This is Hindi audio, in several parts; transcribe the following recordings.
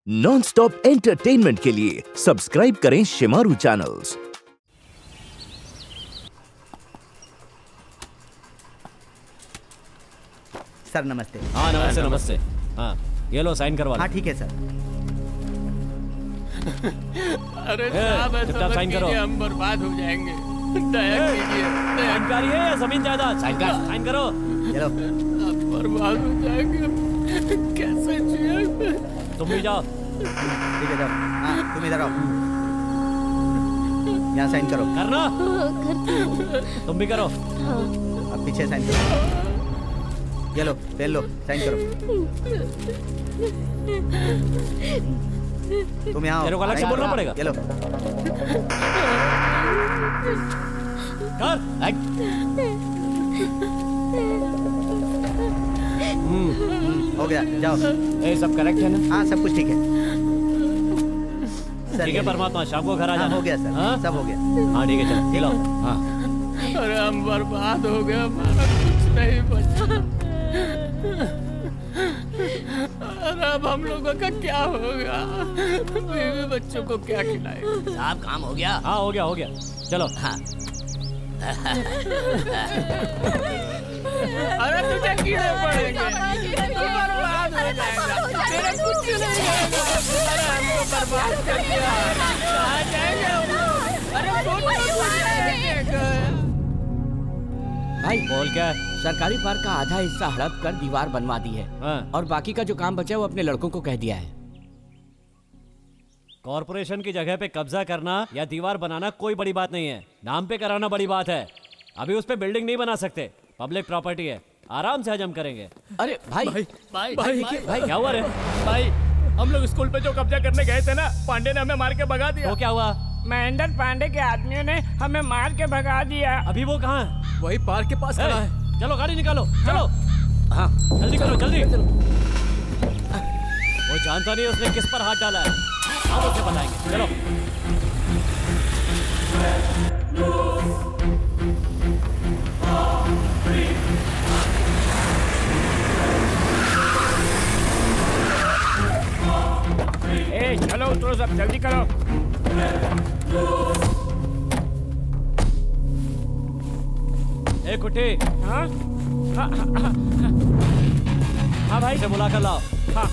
नॉन स्टॉप एंटरटेनमेंट के लिए सब्सक्राइब करें शिमारू चैनल्स। सर नमस्ते। हाँ नमस्ते नमस्ते। हाँ ये लो साइन करवा। हाँ ठीक है सर। अरे साहब ऐसा मत साइन करो। कीजिए, हम बर्बाद हो जाएंगे। दया कीजिए। जानकारी है या जमीन जायदाद? साइन करो। चलो हम बर्बाद हो जाएंगे, कैसे जिए? तुम भी जाओ। ठीक है जाओ। हाँ तुम इधर आओ, यहाँ साइन करो। करना। तुम भी करो। अब पीछे साइन करो। ये लो पेन लो, साइन करो। तुम यहाँ तेरे को अलग से बोलना पड़ेगा। ये लो। कर। हो गया, जाओ। ये सब करेक्ट है ना? हाँ सब कुछ ठीक है। ठीक है परमात्मा, शाम को घर आ जाना। हो गया सर। हाँ? सब हो गया। हाँ ठीक है चलो खिलाओ। हाँ अरे हम बर्बाद हो गए, हमारा कुछ नहीं बचा। अरे अब हम लोगों का क्या होगा? बीवी बच्चों को क्या खिलाएंगे? साहब काम हो गया? हाँ हो गया चलो। हाँ अरे तुझे कीड़े पड़ेंगे, तू बर्बाद हो जाएगा, तेरा कुछ नहीं रहेगा। अरे हमको बर्बाद कर दिया, कहाँ जाएंगे हम? अरे भाई बोल क्या है? सरकारी पार्क का आधा हिस्सा हड़प कर दीवार बनवा दी है। हाँ। और बाकी का जो काम बचा है वो अपने लड़कों को कह दिया है। कॉर्पोरेशन की जगह पे कब्जा करना या दीवार बनाना कोई बड़ी बात नहीं है, नाम पे कराना बड़ी बात है। अभी उस पे बिल्डिंग नहीं बना सकते, पब्लिक प्रॉपर्टी है, आराम से हजम करेंगे। अरे भाई भाई क्या हुआ रे? भाई हम लोग स्कूल पे जो कब्जा करने गए थे ना, पांडे ने हमें मार के भगा दिया। वो क्या हुआ? महेंद्र पांडे के आदमियों ने हमें मार के भगा दिया। अभी वो कहाँ है? वही पार्क के पास खड़ा है। चलो गाड़ी निकालो। चलो हाँ जल्दी करो जल्दी। वो जानता नहीं उसने किस पर हाथ डाला है, हम उसे बताएंगे। चलो ए चलो उतरो सब, जल्दी करो। ए कुट्टी। हाँ भाई इसे बुला कर लाओ। हाँ।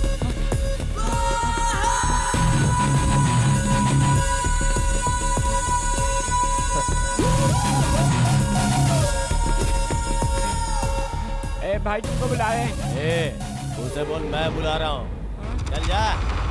ए भाई तुमको बुलाए। ए उसे बोल मैं बुला रहा हूँ, चल जा।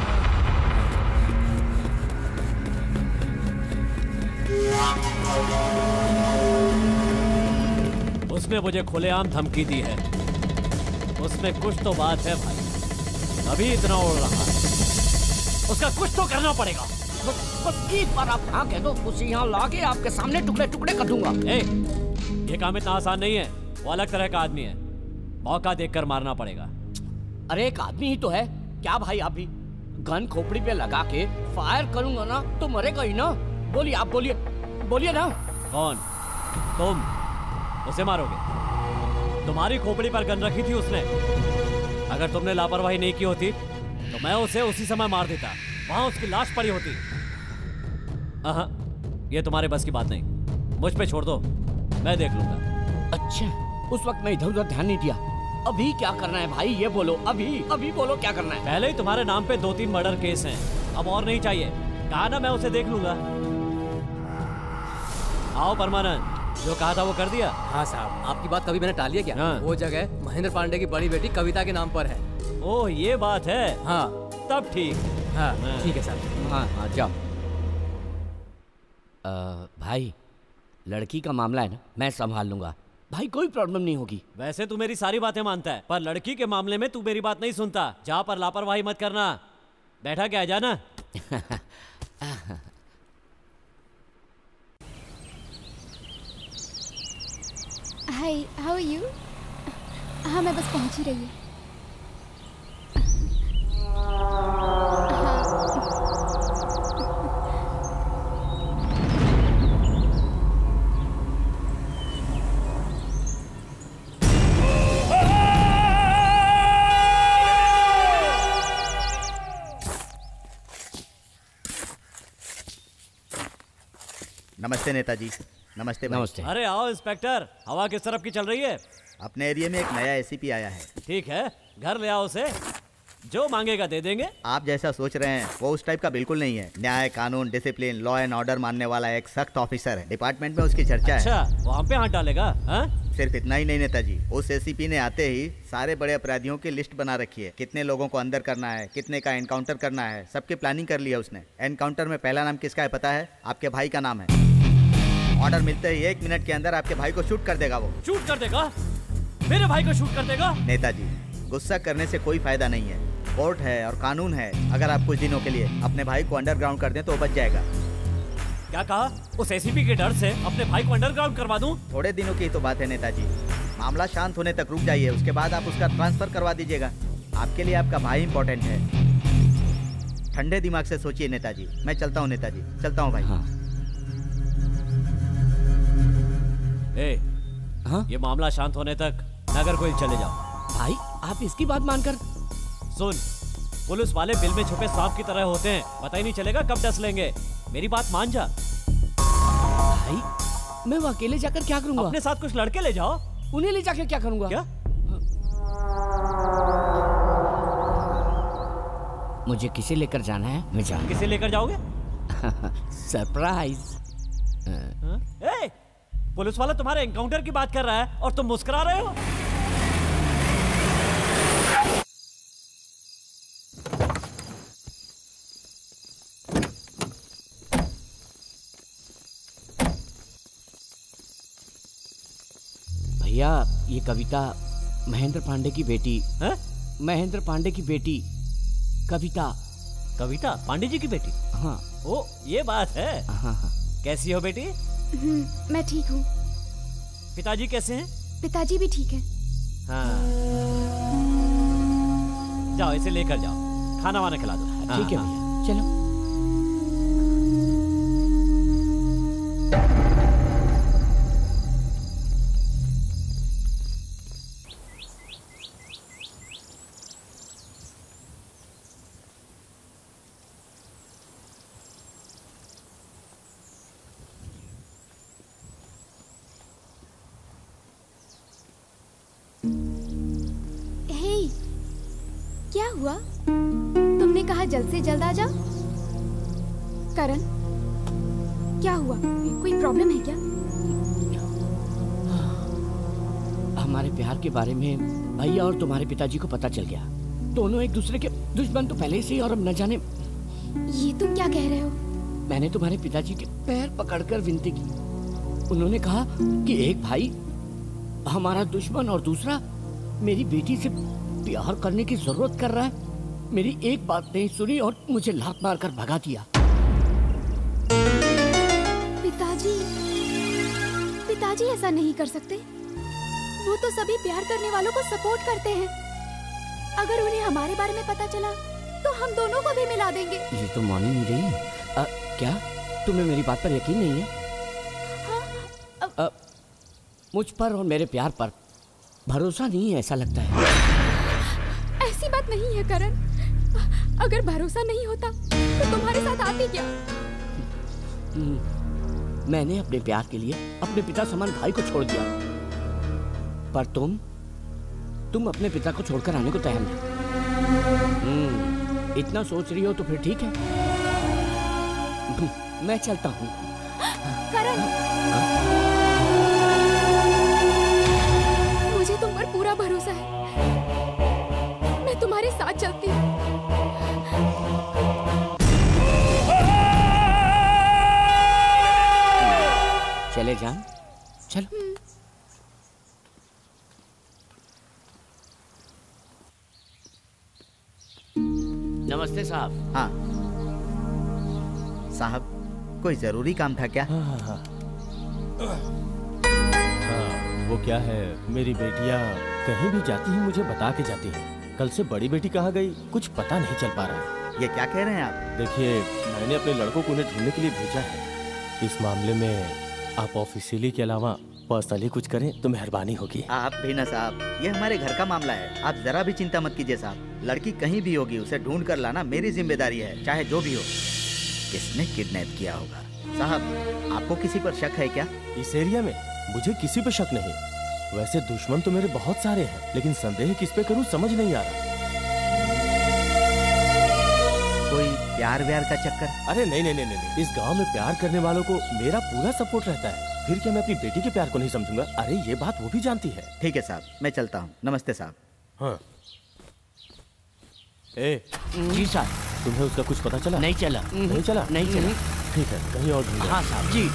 उसने मुझे खुलेआम धमकी दी है, उसमें कुछ तो बात है भाई, अभी इतना उड़ रहा है, उसका कुछ तो करना पड़ेगा। बस एक बार आप हाँ कह दो, उसे यहाँ लाके आपके सामने टुकड़े टुकड़े कर दूंगा। ए, ये काम इतना आसान नहीं है, वो अलग तरह का आदमी है, मौका देखकर मारना पड़ेगा। अरे एक आदमी ही तो है, क्या भाई आप भी गन खोपड़ी पे लगा के फायर करूंगा ना तो मरेगा ही ना। बोलिए आप, बोलिए ना। कौन? तुम उसे मारोगे? तुम्हारी खोपड़ी पर गन रखी थी उसने, अगर तुमने लापरवाही नहीं की होती तो मैं उसे उसी समय मार देता, वहां उसकी लाश पड़ी होती। ये तुम्हारे बस की बात नहीं, मुझ पे छोड़ दो, मैं देख लूंगा। अच्छा उस वक्त मैं इधर उधर ध्यान नहीं दिया। अभी क्या करना है भाई ये बोलो, अभी बोलो क्या करना है। पहले ही तुम्हारे नाम पे 2-3 मर्डर केस हैं, अब और नहीं चाहिए। कहा ना मैं उसे देख लूंगा। आओ परमानंद, जो कहा था वो कर दिया? हाँ साहब, आपकी बात कभी मैंने टाली है क्या? हाँ। वो जगह महेंद्र पांडे की बड़ी बेटी कविता के नाम पर है। ओह ये बात है। हाँ तब ठीक। हाँ हाँ। ठीक है साहब। हाँ जाओ। भाई लड़की का मामला है ना, मैं संभाल लूंगा भाई, कोई प्रॉब्लम नहीं होगी। वैसे तू मेरी सारी बातें मानता है, पर लड़की के मामले में तू मेरी बात नहीं सुनता। जा पर लापरवाही मत करना। बैठा क्या है, जाना। Hi, how are you? हाँ मैं बस पहुंच ही रही हूँ। नमस्ते नेताजी। नमस्ते भाई। नमस्ते। अरे आओ इंस्पेक्टर, हवा किस तरफ की चल रही है? अपने एरिया में एक नया एसीपी आया है। ठीक है, घर ले आओ उसे, जो मांगेगा दे देंगे। आप जैसा सोच रहे हैं वो उस टाइप का बिल्कुल नहीं है। न्याय, कानून, डिसिप्लिन, लॉ एंड ऑर्डर मानने वाला एक सख्त ऑफिसर है। डिपार्टमेंट में उसकी चर्चा है। अच्छा, वो हम पे हाथ डालेगा? हाँ? सिर्फ इतना ही नहीं नेताजी, उस एसीपी ने आते ही सारे बड़े अपराधियों की लिस्ट बना रखी है। कितने लोगों को अंदर करना है, कितने का एनकाउंटर करना है, सबकी प्लानिंग कर ली है उसने। एनकाउंटर में पहला नाम किसका है पता है? आपके भाई का नाम है। ऑर्डर मिलते ही 1 मिनट के अंदर आपके भाई को शूट कर देगा। वो शूट कर देगा? मेरे भाई को शूट कर देगा? नेताजी, गुस्सा करने से कोई फायदा नहीं है। कोर्ट है और कानून है। अगर आप कुछ दिनों के लिए अपने भाई को अंडरग्राउंड कर दें तो वो बच जाएगा। क्या कहा? उस एसीपी के डर से अपने भाई को अंडरग्राउंड करवा दूं? थोड़े दिनों की तो बात है नेताजी। मामला शांत होने तक रुक जाइए, उसके बाद आप उसका ट्रांसफर करवा दीजिएगा। आपके लिए आपका भाई इंपॉर्टेंट है। ठंडे दिमाग से सोचिए नेताजी। मैं चलता हूँ नेताजी, चलता हूँ भाई। हाँ। हाँ? ये मामला शांत होने तक नगर कोइल चले जाओ। भाई आप इसकी बात मानकर? सुन, पुलिस वाले बिल में छुपे सांप की तरह होते हैं, पता ही नहीं चलेगा कब डस लेंगे। मेरी बात मान जा। भाई मैं वो अकेले जाकर क्या करूंगा? अपने साथ कुछ लड़के ले जाओ। उन्हें ले जाकर क्या करूंगा? क्या? मुझे किसे लेकर जाना है मैं जानूं। किसे लेकर जाओगे? सरप्राइज। ए, पुलिस वाला तुम्हारे एनकाउंटर की बात कर रहा है और तुम मुस्कुरा रहे हो। भैया ये कविता महेंद्र पांडे की बेटी है? महेंद्र पांडे की बेटी कविता। कविता पांडे जी की बेटी? हाँ। ओ ये बात है। हाँ हाँ। कैसी हो बेटी? मैं ठीक हूँ। पिताजी कैसे हैं? पिताजी भी ठीक है। हाँ। जाओ इसे लेकर जाओ, खाना वाना खिला दो। ठीक है भैया, चलो। क्या हुआ? तुमने कहा जल्द से जल्द आ जाओ। करण, क्या हुआ? कोई प्रॉब्लम है क्या? हमारे प्यार के बारे में भैया और तुम्हारे पिताजी को पता चल गया। दोनों एक दूसरे के दुश्मन तो पहले से ही, और अब न जाने। ये तुम क्या कह रहे हो? मैंने तुम्हारे पिताजी के पैर पकड़कर विनती की। उन्होंने कहा कि एक भाई हमारा दुश्मन और दूसरा मेरी बेटी से प्यार करने की जरूरत कर रहा है। मेरी एक बात नहीं सुनी और मुझे लात मारकर भगा दिया। पिताजी ऐसा नहीं कर सकते। वो तो सभी प्यार करने वालों को सपोर्ट करते हैं। अगर उन्हें हमारे बारे में पता चला तो हम दोनों को भी मिला देंगे। ये तो मान ही नहीं रही। क्या तुम्हें मेरी बात पर यकीन नहीं है? हाँ? मुझ पर और मेरे प्यार पर भरोसा नहीं है ऐसा लगता है। ऐसी बात नहीं है करण। अगर भरोसा नहीं होता तो तुम्हारे साथ आती क्या? मैंने अपने प्यार के लिए अपने पिता समान भाई को छोड़ दिया, पर तुम अपने पिता को छोड़कर आने को तैयार नहीं। इतना सोच रही हो तो फिर ठीक है, मैं चलता हूँ। करण, मुझे तुम पर पूरा भरोसा है। मैं तुम्हारे साथ चलती हूँ। चले जान, चलो। नमस्ते साहब। हाँ साहब, कोई जरूरी काम था क्या? हाँ, वो क्या है, मेरी बेटियां कहीं भी जाती हैं मुझे बता के जाती हैं। कल से बड़ी बेटी कहाँ गई कुछ पता नहीं चल पा रहा है। ये क्या कह रहे हैं आप? देखिए, मैंने अपने लड़कों को उन्हें ढूंढने के लिए भेजा है। इस मामले में आप ऑफिशियली के अलावा पर्सनली कुछ करें तो मेहरबानी होगी। आप भी ना साहब, ये हमारे घर का मामला है। आप जरा भी चिंता मत कीजिए साहब। लड़की कहीं भी होगी, उसे ढूंढ कर लाना मेरी जिम्मेदारी है, चाहे जो भी हो। किसने किडनैप किया होगा? साहब, आपको किसी पर शक है क्या? इस एरिया में मुझे किसी पे शक नहीं। वैसे दुश्मन तो मेरे बहुत सारे हैं, लेकिन संदेह किस पे करूं समझ नहीं आ रहा। कोई प्यार व्यार का चक्कर? अरे नहीं नहीं नहीं नहीं, इस गांव में प्यार करने वालों को मेरा पूरा सपोर्ट रहता है। फिर क्या मैं अपनी बेटी के प्यार को नहीं समझूंगा? अरे ये बात वो भी जानती है। ठीक है साहब, मैं चलता हूँ। नमस्ते साहब। हाँ। ए, जी साहब। तुम्हें उसका कुछ पता चला? नहीं चला। नहीं चला? नहीं चला। ठीक है, कहीं और ढूंढो। हाँ साहब जी।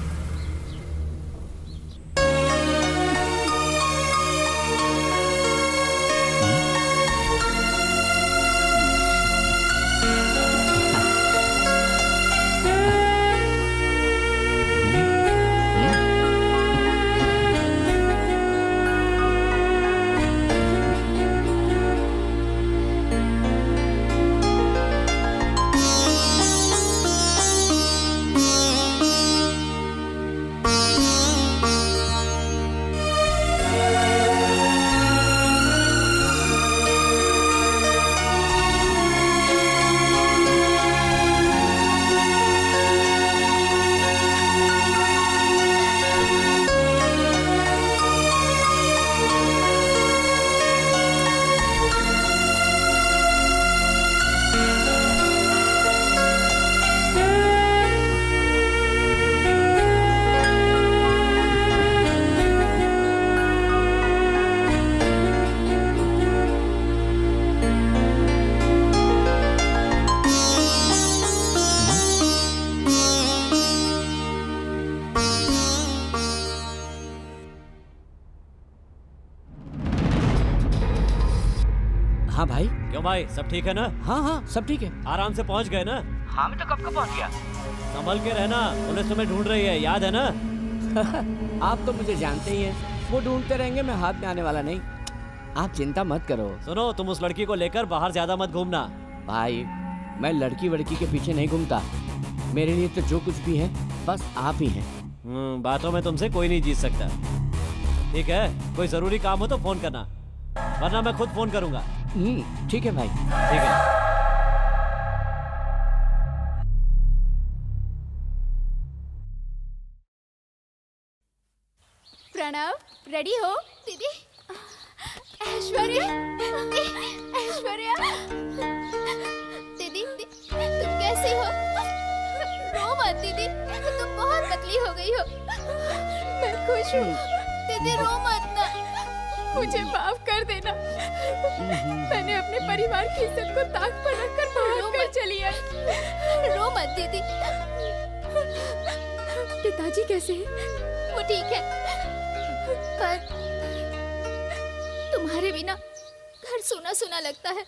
हाँ भाई। क्यों भाई, सब ठीक है ना? हाँ हाँ सब ठीक है। आराम से पहुंच गए ना? हाँ मैं तो कब का पहुंच गया। संभल के रहना, पुलिस तुम्हें ढूंढ रही है, याद है ना? आप तो मुझे जानते ही हैं, वो ढूंढते रहेंगे, मैं हाथ में आने वाला नहीं। आप चिंता मत करो। सुनो, तुम उस लड़की को लेकर बाहर ज्यादा मत घूमना। भाई मैं लड़की वड़की के पीछे नहीं घूमता, मेरे लिए तो जो कुछ भी है बस आप ही हैं। बातों में तुमसे कोई नहीं जीत सकता। ठीक है, कोई जरूरी काम हो तो फोन करना, वरना मैं खुद फोन करूंगा। ठीक है भाई। ठीक है। प्रणव, रेडी हो? दीदी, ऐश्वर्या, ऐश्वर्या, दीदी तुम कैसी हो? रो मत दीदी, तुम बहुत पतली हो गई हो। मैं खुश हूँ। दीदी रो मत ना, मुझे माफ कर देना। मैंने अपने परिवार की इज्जत को ताक पर रखकर भाग कर चली आई। रो मत दीदी। पिताजी कैसे हैं? वो ठीक है, पर तुम्हारे बिना घर सूना सूना लगता है।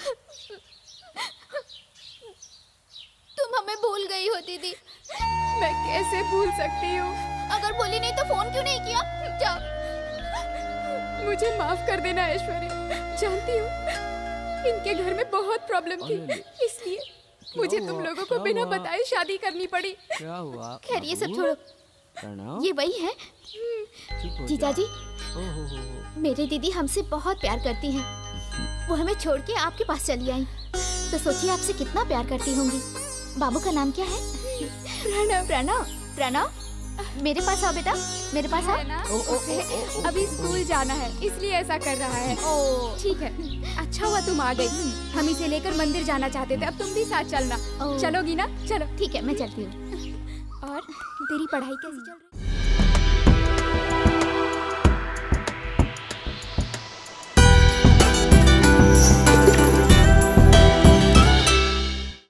तुम हमें भूल गई हो दीदी। मैं कैसे भूल सकती हूँ? अगर भूली नहीं तो फोन क्यों नहीं किया? जाओ। मुझे माफ कर देना ऐश्वर्या। जानती हूँ इनके घर में बहुत प्रॉब्लम थी, इसलिए मुझे तुम लोगों को बिना बताए शादी करनी पड़ी। क्या हुआ? खैर ये सब छोड़ो, ये वही है जीजाजी। मेरी दीदी हमसे बहुत प्यार करती हैं। वो हमें छोड़ के आपके पास चली आई, तो सोचिए आपसे कितना प्यार करती होंगी। बाबू का नाम क्या है? प्रणव। प्रणव, प्रणव मेरे पास आओ बेटा, मेरे पास आओ। उसे अभी स्कूल जाना है, इसलिए ऐसा कर रहा है। ठीक है, अच्छा हुआ तुम आ गई। हम इसे लेकर मंदिर जाना चाहते थे, अब तुम भी साथ चलना। चलोगी ना? चलो। ठीक है, मैं चलती हूँ। और तेरी पढ़ाई कैसी चल रही है?